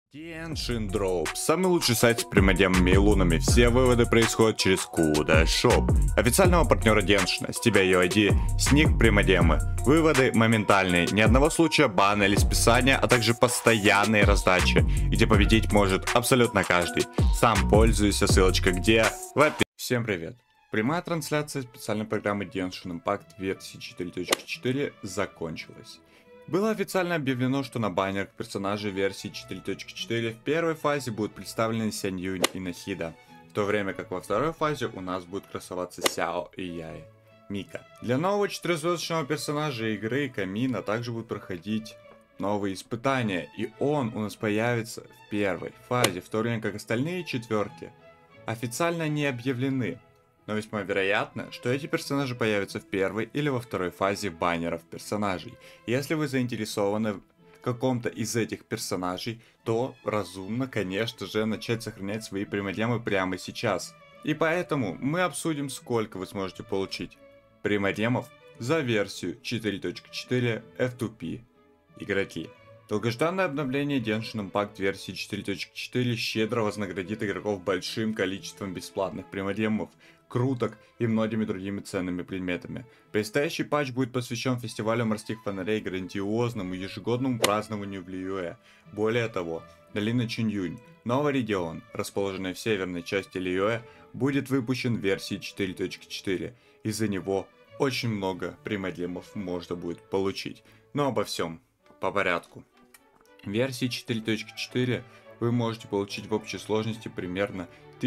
Genshin Drop. Самый лучший сайт с прямодемными и лунами. Все выводы происходят через Куда Shop. Официального партнера Genshin. С тебя UID, сник прямодемы. Выводы моментальные. Ни одного случая бана или списания, а также постоянные раздачи, где победить может абсолютно каждый. Сам пользуйся, ссылочка где в описании. Всем привет. Прямая трансляция специальной программы Genshin Impact версии 4.4 закончилась. Было официально объявлено, что на баннерах персонажей версии 4.4 в первой фазе будут представлены Сянь Юнь и Нахида, в то время как во второй фазе у нас будут красоваться Сяо и Яй. Мика. Для нового 4-звездочного персонажа игры Камина также будут проходить новые испытания, и он у нас появится в первой фазе, в то время как остальные четверки официально не объявлены. Но весьма вероятно, что эти персонажи появятся в первой или во второй фазе баннеров персонажей. Если вы заинтересованы в каком-то из этих персонажей, то разумно, конечно же, начать сохранять свои прямодемы прямо сейчас. И поэтому мы обсудим, сколько вы сможете получить прямодемов за версию 4.4 F2P игроки. Долгожданное обновление Genshin Impact версии 4.4 щедро вознаградит игроков большим количеством бесплатных прямодемов, круток и многими другими ценными предметами. Предстоящий патч будет посвящен фестивалю морских фонарей, грандиозному ежегодному празднованию в Лиюэ. Более того, долина Чиньюнь, новый регион, расположенный в северной части Лиюэ, будет выпущен в версии 4.4. Из-за него очень много прямодемов можно будет получить. Но обо всем по порядку. В версии 4.4 вы можете получить в общей сложности примерно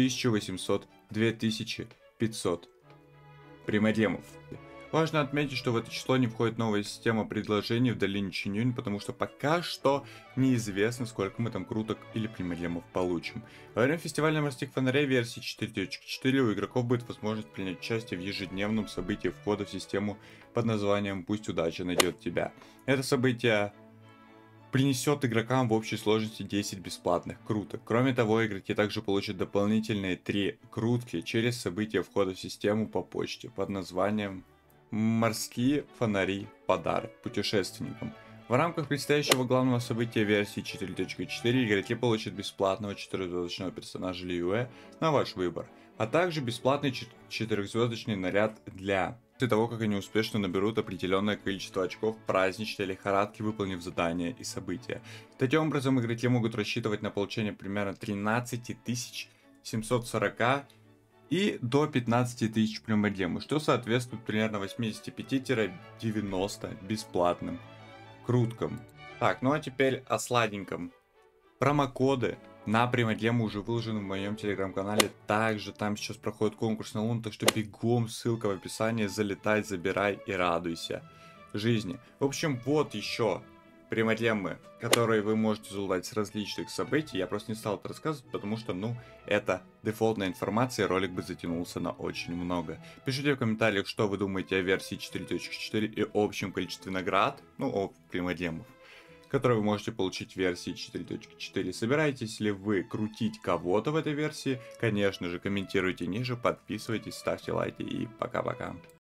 1800-2500 прямодемов. Важно отметить, что в это число не входит новая система предложений в долине Чинюнь, потому что пока что неизвестно, сколько мы там круток или прямодемов получим. Во время фестиваля морских фонарей версии 4.4 у игроков будет возможность принять участие в ежедневном событии входа в систему под названием «Пусть удача найдет тебя». Это событие принесет игрокам в общей сложности 10 бесплатных круток. Кроме того, игроки также получат дополнительные 3 крутки через события входа в систему по почте под названием «Морские фонари. Подарок путешественникам». В рамках предстоящего главного события версии 4.4 игроки получат бесплатного 4-звездочного персонажа Лиюэ на ваш выбор, а также бесплатный 4-звездочный наряд после того, как они успешно наберут определенное количество очков праздничной лихорадки, выполнив задания и события. Таким образом, игроки могут рассчитывать на получение примерно 13 740 и до 15 тысяч прямодемов, что соответствует примерно 85-90 бесплатным круткам. Так, ну а теперь о сладеньком. Промокоды на прямодему уже выложены в моем телеграм-канале. Также там сейчас проходит конкурс на лун, так что бегом, ссылка в описании, залетай, забирай и радуйся жизни. В общем, вот еще прямодемы, которые вы можете залутать с различных событий. Я просто не стал это рассказывать, потому что, это дефолтная информация, ролик бы затянулся на очень много. Пишите в комментариях, что вы думаете о версии 4.4 и общем количестве наград, о прямодемов, которые вы можете получить в версии 4.4. Собираетесь ли вы крутить кого-то в этой версии? Конечно же, комментируйте ниже, подписывайтесь, ставьте лайки и пока-пока.